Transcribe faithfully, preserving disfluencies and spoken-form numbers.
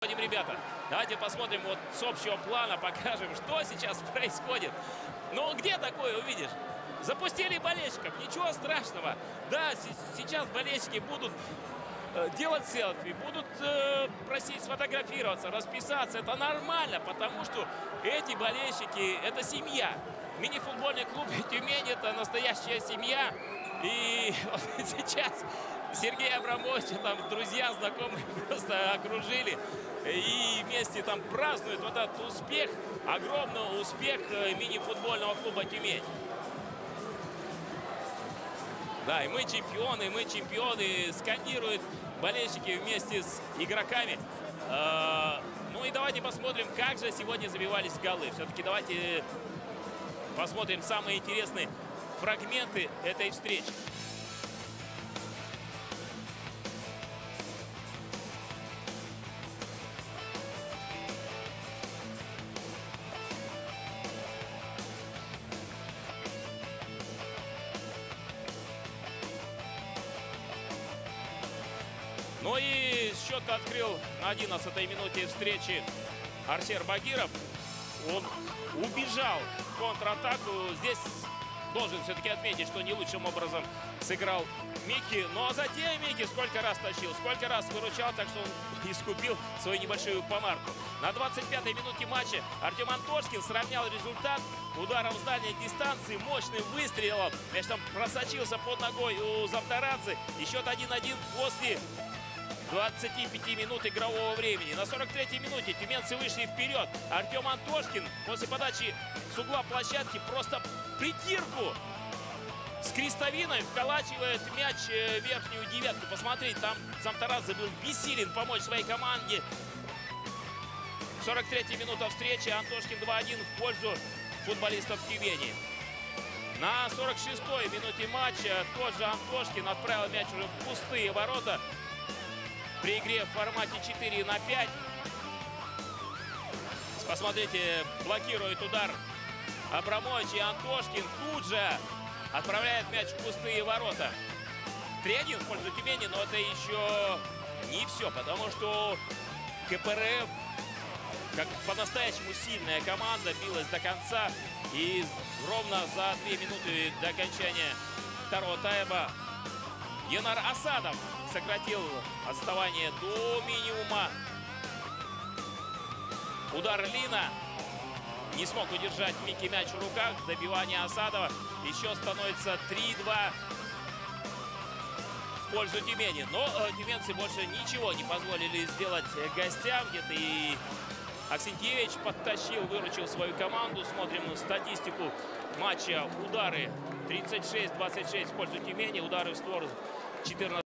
Ребята, давайте посмотрим вот с общего плана, покажем, что сейчас происходит. Ну, где такое увидишь? Запустили болельщиков, ничего страшного. Да, сейчас болельщики будут э, делать селфи, будут э, просить сфотографироваться, расписаться. Это нормально, потому что эти болельщики – это семья. Мини-футбольный клуб Тюмень – это настоящая семья. И вот сейчас Сергей Абрамович, там друзья, знакомые просто окружили и вместе там празднуют вот этот успех, огромный успех мини-футбольного клуба Тюмень. Да, и мы чемпионы, мы чемпионы, скандируют болельщики вместе с игроками. Ну и давайте посмотрим, как же сегодня забивались голы. Все-таки давайте посмотрим самые интересные фрагменты этой встречи. Ну и счет открыл на одиннадцатой минуте встречи Арсен Багиров. Он убежал в контратаку. Здесь должен все-таки отметить, что не лучшим образом сыграл Микки. Ну а затем Микки сколько раз тащил, сколько раз выручал, так что он искупил свою небольшую помарку. На двадцать пятой минуте матча Артем Антошкин сравнял результат ударом с дальней дистанции, мощным выстрелом. Мяч там просочился под ногой у Завторадзе. И счет один-один после двадцати пяти минут игрового времени. На сорок третьей минуте тюменцы вышли вперед. Артем Антошкин после подачи с угла площадки просто притирку с крестовиной вколачивает мяч в верхнюю девятку. Посмотрите, там Завторадзе был бессилен помочь своей команде. сорок третья минута встречи. Антошкин два-один в пользу футболистов Тюмени. На сорок шестой минуте матча тот же Антошкин отправил мяч уже в пустые ворота. При игре в формате четыре на пять. Посмотрите, блокирует удар Абрамович, и Антошкин тут же отправляет мяч в пустые ворота. три-один в пользу Тюмени, но это еще не все, потому что КПРФ, как по-настоящему сильная команда, билась до конца. И ровно за две минуты до окончания второго тайма Енар Асадов сократил отставание до минимума. Удар Лина. Не смог удержать Микки мяч в руках. Добивание Асадова. Еще становится три-два в пользу Тюмени. Но э, тюменцы больше ничего не позволили сделать гостям. Где-то и Аксентьевич подтащил, выручил свою команду. Смотрим статистику матча. Удары тридцать шесть двадцать шесть в пользу Тюмени. Удары в створ четырнадцать.